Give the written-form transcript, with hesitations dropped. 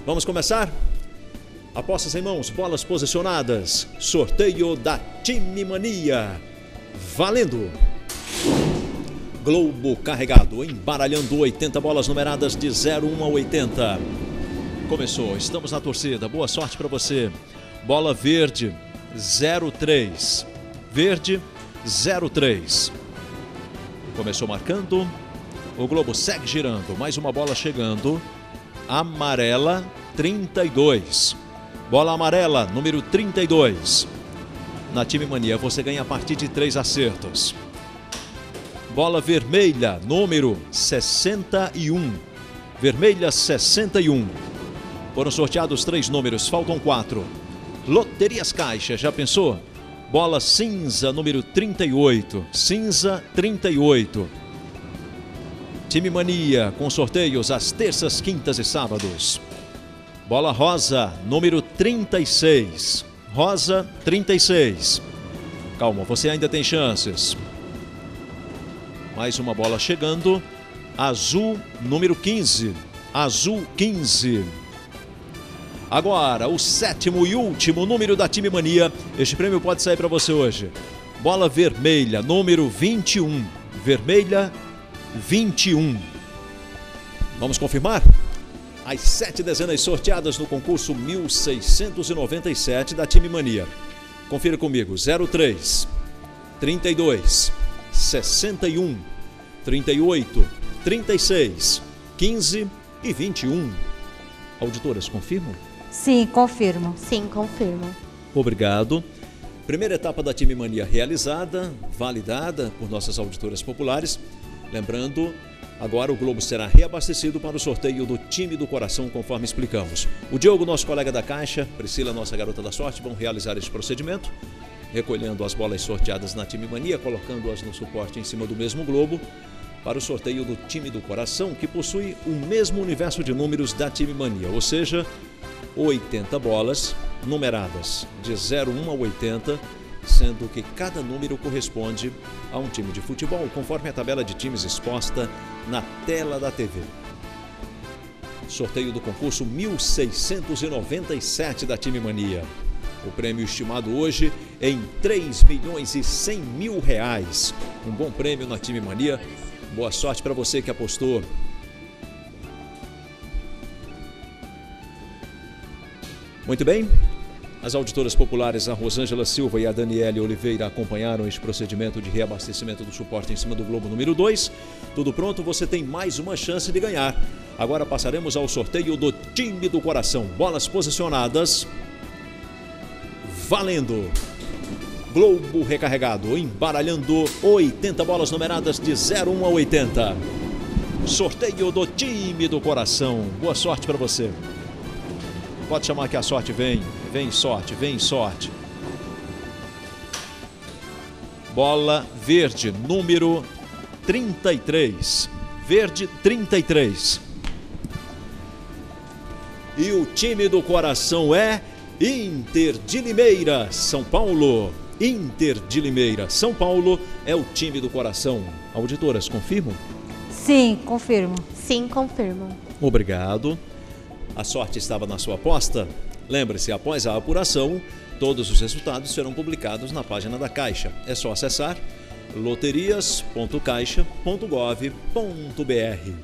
Vamos começar? Apostas em mãos, bolas posicionadas. Sorteio da Time Mania. Valendo! Globo carregado, embaralhando 80 bolas numeradas de 01 a 80. Começou, estamos na torcida. Boa sorte para você. Bola verde, 03. Verde, 03. Começou marcando. O Globo segue girando. Mais uma bola chegando. Amarela, 32. Bola amarela, número 32. Na Time Mania você ganha a partir de 3 acertos. Bola vermelha, número 61. Vermelha, 61. Foram sorteados 3 números, faltam 4. Loterias Caixa, já pensou? Bola cinza, número 38. Cinza, 38. Time Mania, com sorteios às terças, quintas e sábados. Bola rosa, número 36. Rosa, 36. Calma, você ainda tem chances. Mais uma bola chegando. Azul, número 15. Azul, 15. Agora, o 7º e último número da Time Mania. Este prêmio pode sair para você hoje. Bola vermelha, número 21. Vermelha, 21. Vamos confirmar? As 7 dezenas sorteadas no concurso 1697 da Time Mania. Confira comigo: 03, 32, 61, 38, 36, 15 e 21. Auditoras, confirmam? Sim, confirmo. Sim, confirmo. Obrigado. Primeira etapa da Time Mania realizada, validada por nossas auditoras populares. Lembrando, agora o Globo será reabastecido para o sorteio do Time do Coração, conforme explicamos. O Diogo, nosso colega da Caixa, Priscila, nossa garota da sorte, vão realizar esse procedimento, recolhendo as bolas sorteadas na Time Mania, colocando-as no suporte em cima do mesmo globo, para o sorteio do Time do Coração, que possui o mesmo universo de números da Time Mania, ou seja, 80 bolas numeradas de 01 a 80, sendo que cada número corresponde a um time de futebol, conforme a tabela de times exposta na tela da TV. Sorteio do concurso 1697 da Time Mania. O prêmio estimado hoje em R$3.100.000. Um bom prêmio na Time Mania. Boa sorte para você que apostou. Muito bem. As auditoras populares, a Rosângela Silva e a Daniele Oliveira, acompanharam este procedimento de reabastecimento do suporte em cima do globo número 2. Tudo pronto, você tem mais uma chance de ganhar. Agora passaremos ao sorteio do Time do Coração. Bolas posicionadas. Valendo! Globo recarregado, embaralhando 80 bolas numeradas de 01 a 80. Sorteio do Time do Coração. Boa sorte para você. Pode chamar que a sorte vem. Vem sorte, vem sorte. Bola verde, número 33. Verde, 33. E o Time do Coração é Inter de Limeira, São Paulo. Inter de Limeira, São Paulo é o Time do Coração. Auditoras, confirmam? Sim, confirmo. Sim, confirmo. Obrigado. A sorte estava na sua aposta? Lembre-se, após a apuração, todos os resultados serão publicados na página da Caixa. É só acessar loterias.caixa.gov.br.